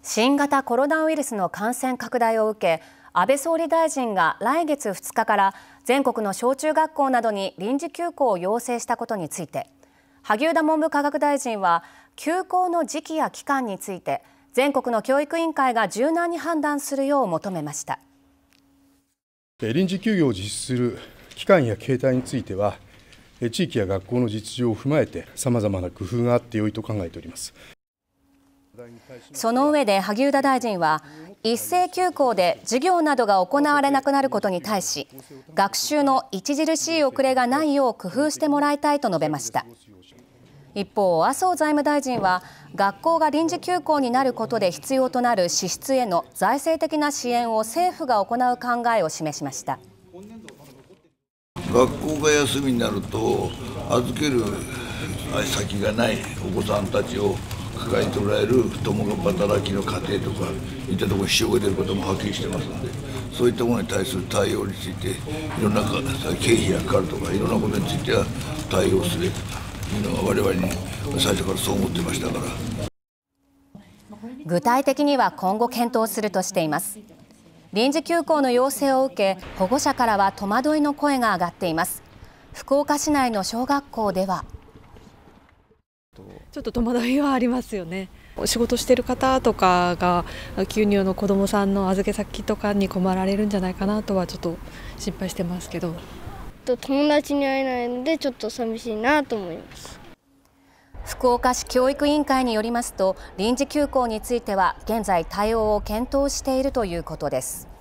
新型コロナウイルスの感染拡大を受け、安倍総理大臣が来月2日から全国の小中学校などに臨時休校を要請したことについて、萩生田文部科学大臣は休校の時期や期間について全国の教育委員会が柔軟に判断するよう求めました。 臨時休業を実施する期間や形態については、地域や学校の実情を踏まえてさまざまな工夫があってよいと考えております。 その上で萩生田大臣は、一斉休校で授業などが行われなくなることに対し、学習の著しい遅れがないよう工夫してもらいたいと述べました。一方、麻生財務大臣は、学校が臨時休校になることで必要となる支出への財政的な支援を政府が行う考えを示しました。 学校が休みになると預ける先がないお子さんたちを抱えておられる共働きの家庭とかいったところに支障が出ることもはっきりしてますので、そういったものに対する対応についていろんな経費がかかるとかいろんなことについては対応すべきというのは我々に最初からそう思ってましたから。 具体的には今後検討するとしています。臨時休校の要請を受け、保護者からは戸惑いの声が上がっています。福岡市内の小学校ではちょっと戸惑いはありますよね。仕事してる方とかが急に子どもさんの預け先とかに困られるんじゃないかなとはちょっと心配してますけど、 友達に会えないのでちょっと寂しいなと思います。 福岡市教育委員会によりますと、臨時休校については現在対応を検討しているということです。